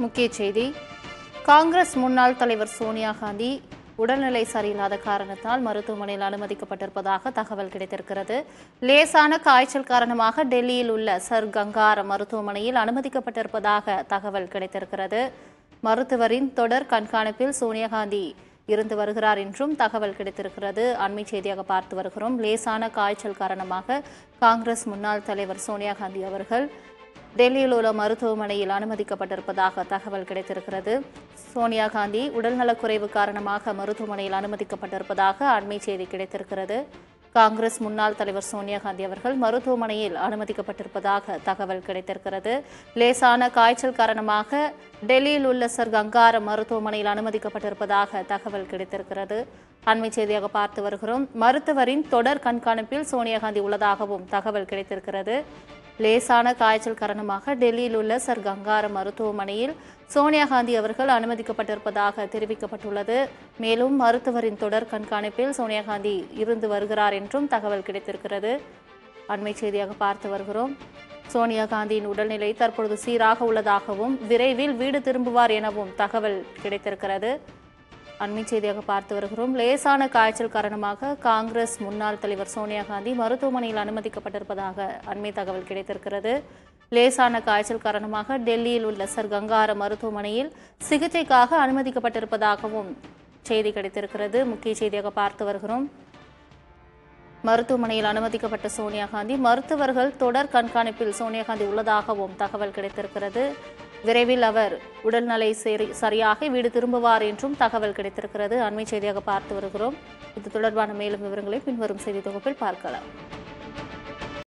முக்கிய செய்தி. காங்கிரஸ் முன்னாள் தலைவர் சோனியா காந்தி உடல்நிலை சரியில்லாத காரணத்தால் மருத்துவமனையில் அனுமதிக்கப்பட்டிருப்பதாக தகவல் கிடைத்திருக்கிறது. லேசான காய்ச்சல் காரணமாக டெல்லியில் உள்ள சர் கங்கார மருத்துவமனையில் அனுமதிக்கப்பட்டிருப்பதாக தகவல் கிடைத்திருக்கிறது. மருத்துவரின் தொடர் கண்காணிப்பில் சோனியா காந்தி இருந்து வருகிறார் என்றும் தகவல் கிடைத்திருக்கிறது. அண்மை செய்தியாக பார்த்து வருகிறோம். லேசான காய்ச்சல் காரணமாக காங்கிரஸ் முன்னாள் தலைவர் சோனியா காந்தி அவர்கள் டெல்லியில் உள்ள மருத்துவமனையில் அனுமதிக்கப்பட்டிருப்பதாக தகவல் கிடைத்திருக்கிறது. சோனியா காந்தி உடல்நலக்குறைவு காரணமாக மருத்துவமனையில் அனுமதிக்கப்பட்டிருப்பதாக அண்மை செய்தி கிடைத்திருக்கிறது. காங்கிரஸ் முன்னாள் தலைவர் சோனியா காந்தி அவர்கள் மருத்துவமனையில் அனுமதிக்கப்பட்டிருப்பதாக தகவல் கிடைத்திருக்கிறது. லேசான காய்ச்சல் காரணமாக டெல்லியில் உள்ள சர் கங்கார மருத்துவமனையில் அனுமதிக்கப்பட்டிருப்பதாக தகவல் கிடைத்திருக்கிறது. அண்மை செய்தியாக பார்த்து வருகிறோம். மருத்துவரின் தொடர் கண்காணிப்பில் சோனியா காந்தி உள்ளதாகவும் தகவல் கிடைத்திருக்கிறது. லேசான காய்ச்சல் காரணமாக டெல்லியில் உள்ள சர் கங்கார மருத்துவமனையில் சோனியா காந்தி அவர்கள் அனுமதிக்கப்பட்டிருப்பதாக தெரிவிக்கப்பட்டுள்ளது. மேலும் மருத்துவரின் தொடர் கண்காணிப்பில் சோனியா காந்தி இருந்து வருகிறார் என்றும் தகவல் கிடைத்திருக்கிறது. அண்மை செய்தியாக பார்த்து வருகிறோம். சோனியா காந்தியின் உடல்நிலை தற்பொழுது சீராக உள்ளதாகவும் விரைவில் வீடு திரும்புவார் எனவும் தகவல் கிடைத்திருக்கிறது. அண்மை செய்தியாக பார்த்து வருகிறோம். லேசான காய்ச்சல் காரணமாக காங்கிரஸ் முன்னாள் தலைவர் சோனியா காந்தி மருத்துவமனையில் அனுமதிக்கப்பட்டிருப்பதாக அண்மை தகவல் கிடைத்திருக்கிறது. லேசான காய்ச்சல் காரணமாக டெல்லியில் உள்ள சர் கங்கார மருத்துவமனையில் சிகிச்சைக்காக அனுமதிக்கப்பட்டிருப்பதாகவும் செய்தி கிடைத்திருக்கிறது. முக்கிய செய்தியாக பார்த்து வருகிறோம். மருத்துவமனையில் அனுமதிக்கப்பட்ட சோனியா காந்தி மருத்துவர்கள் தொடர் கண்காணிப்பில் சோனியா காந்தி உள்ளதாகவும் தகவல் கிடைத்திருக்கிறது. விரைவில் அவர் உடல்நலை சரியாக வீடு திரும்புவார் என்றும் தகவல் கிடைத்திருக்கிறது. அண்மை செய்தியாக பார்த்து வருகிறோம். இது தொடர்பான மேலும் விவரங்களை பின்வரும் செய்தி தொகுப்பில் பார்க்கலாம்.